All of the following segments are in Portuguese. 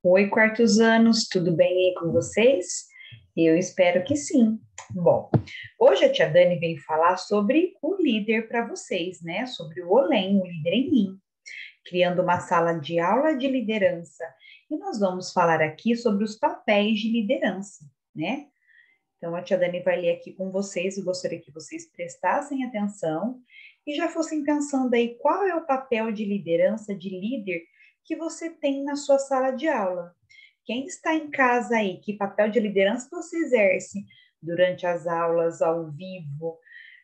Oi, quartos anos, tudo bem aí com vocês? Eu espero que sim. Bom, hoje a tia Dani veio falar sobre o líder para vocês, né? Sobre o OLEM, o líder em mim, criando uma sala de aula de liderança. E nós vamos falar aqui sobre os papéis de liderança, né? Então a tia Dani vai ler aqui com vocês, eu gostaria que vocês prestassem atenção e já fossem pensando aí qual é o papel de liderança, de líder que você tem na sua sala de aula. Quem está em casa aí, que papel de liderança você exerce durante as aulas ao vivo?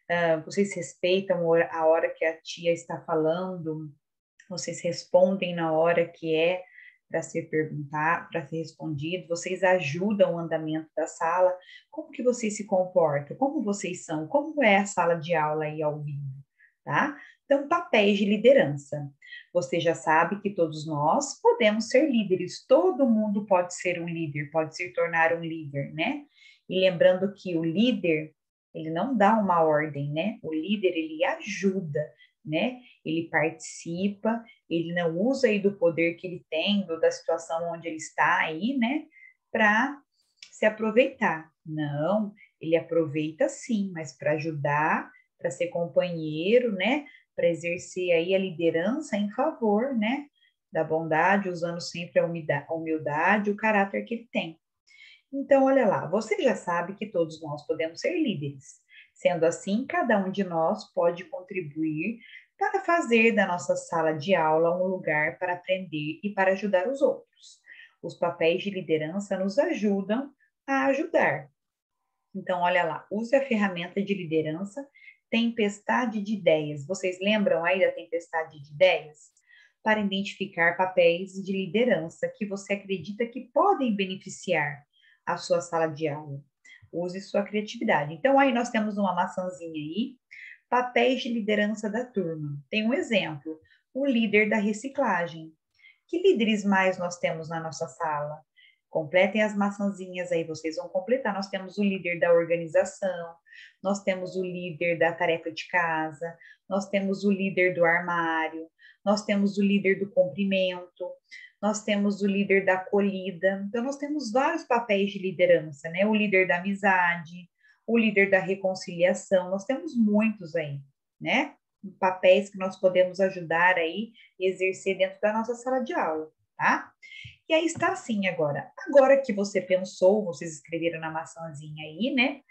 Vocês respeitam a hora que a tia está falando? Vocês respondem na hora que é para ser perguntado, para ser respondido? Vocês ajudam o andamento da sala? Como que vocês se comportam? Como vocês são? Como é a sala de aula aí ao vivo, tá? Então, papéis de liderança. Você já sabe que todos nós podemos ser líderes, todo mundo pode ser um líder, pode se tornar um líder, né? E lembrando que o líder, ele não dá uma ordem, né? O líder, ele ajuda, né? Ele participa, ele não usa aí do poder que ele tem, da situação onde ele está aí, né? Para se aproveitar. Não, ele aproveita sim, mas para ajudar, para ser companheiro, né? Para exercer aí a liderança em favor, né, da bondade, usando sempre a humildade, o caráter que ele tem. Então, olha lá, você já sabe que todos nós podemos ser líderes. Sendo assim, cada um de nós pode contribuir para fazer da nossa sala de aula um lugar para aprender e para ajudar os outros. Os papéis de liderança nos ajudam a ajudar. Então, olha lá, use a ferramenta de liderança tempestade de ideias. Vocês lembram aí da tempestade de ideias? Para identificar papéis de liderança que você acredita que podem beneficiar a sua sala de aula. Use sua criatividade. Então, aí nós temos uma maçãzinha aí, papéis de liderança da turma. Tem um exemplo, o líder da reciclagem. Que líderes mais nós temos na nossa sala? Completem as maçãzinhas aí, vocês vão completar. Nós temos o líder da organização, nós temos o líder da tarefa de casa, nós temos o líder do armário, nós temos o líder do cumprimento, nós temos o líder da acolhida. Então, nós temos vários papéis de liderança, né? O líder da amizade, o líder da reconciliação, nós temos muitos aí, né? Papéis que nós podemos ajudar aí, exercer dentro da nossa sala de aula, tá? E aí está assim agora. Agora que você pensou, vocês escreveram na maçãzinha aí, né?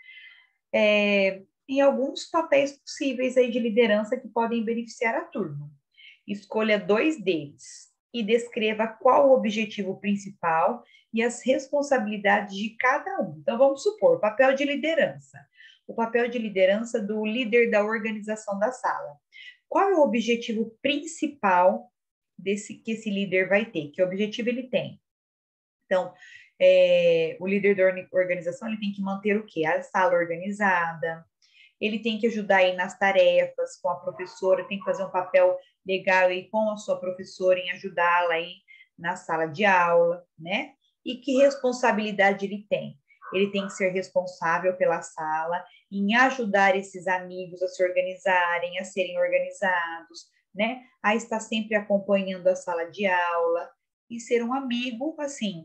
Em alguns papéis possíveis aí de liderança que podem beneficiar a turma. Escolha dois deles e descreva qual o objetivo principal e as responsabilidades de cada um. Então, vamos supor, papel de liderança. O papel de liderança do líder da organização da sala. Qual é o objetivo principal que esse líder vai ter? Que objetivo ele tem? Então, o líder da organização ele tem que manter o quê? A sala organizada, ele tem que ajudar aí nas tarefas com a professora, tem que fazer um papel legal aí com a sua professora em ajudá-la aí na sala de aula, né? E que responsabilidade ele tem? Ele tem que ser responsável pela sala, em ajudar esses amigos a se organizarem, a serem organizados, né? A estar sempre acompanhando a sala de aula e ser um amigo, assim,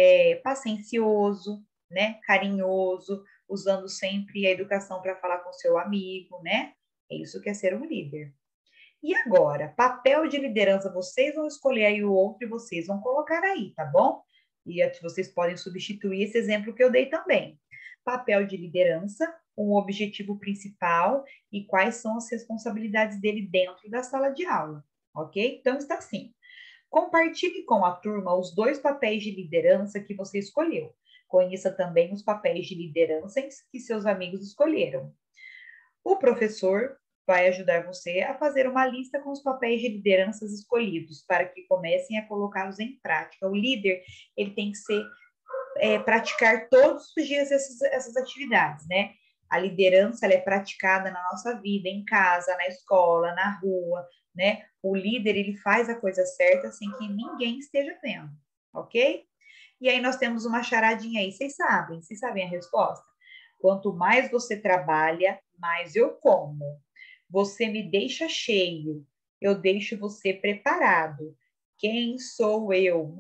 paciencioso, né? Carinhoso, usando sempre a educação para falar com seu amigo, né? É isso que é ser um líder. E agora, papel de liderança, vocês vão escolher aí o outro e vocês vão colocar aí, tá bom? E vocês podem substituir esse exemplo que eu dei também. Papel de liderança, o objetivo principal e quais são as responsabilidades dele dentro da sala de aula, ok? Então, está assim. Compartilhe com a turma os dois papéis de liderança que você escolheu. Conheça também os papéis de liderança que seus amigos escolheram. O professor vai ajudar você a fazer uma lista com os papéis de lideranças escolhidos para que comecem a colocá-los em prática. O líder ele tem que praticar todos os dias essas atividades, né? A liderança ela é praticada na nossa vida, em casa, na escola, na rua, né? O líder ele faz a coisa certa sem que ninguém esteja vendo, ok? E aí nós temos uma charadinha aí, vocês sabem a resposta? Quanto mais você trabalha, mais eu como. Você me deixa cheio, eu deixo você preparado. Quem sou eu?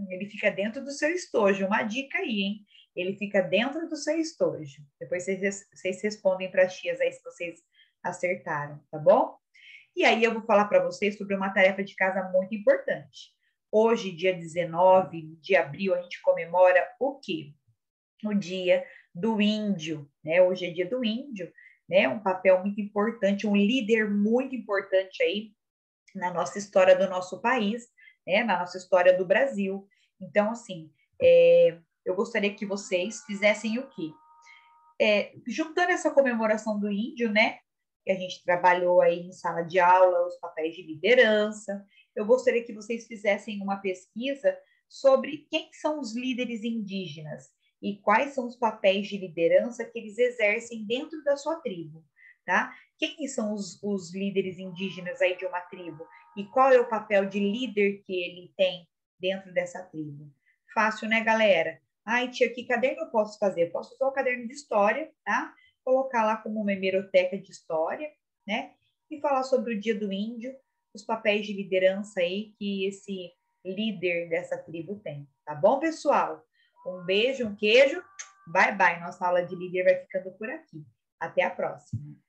Ele fica dentro do seu estojo. Uma dica aí, hein? Ele fica dentro do seu estojo. Depois vocês respondem para as tias aí se vocês acertaram, tá bom? E aí eu vou falar para vocês sobre uma tarefa de casa muito importante. Hoje, dia 19 de abril, a gente comemora o quê? O dia do índio, né? Hoje é dia do índio, né? Um papel muito importante, um líder muito importante aí na nossa história do nosso país, né? Na nossa história do Brasil. Então, assim, eu gostaria que vocês fizessem o quê? Juntando essa comemoração do índio, né? Que a gente trabalhou aí em sala de aula, os papéis de liderança. Eu gostaria que vocês fizessem uma pesquisa sobre quem são os líderes indígenas e quais são os papéis de liderança que eles exercem dentro da sua tribo, tá? Quem são os líderes indígenas aí de uma tribo e qual é o papel de líder que ele tem dentro dessa tribo? Fácil, né, galera? Ai, tia, que caderno eu posso fazer? Eu posso usar o caderno de história, tá? Colocar lá como uma hemeroteca de história, né? E falar sobre o Dia do Índio, os papéis de liderança aí que esse líder dessa tribo tem. Tá bom, pessoal? Um beijo, um queijo. Bye, bye. Nossa aula de líder vai ficando por aqui. Até a próxima.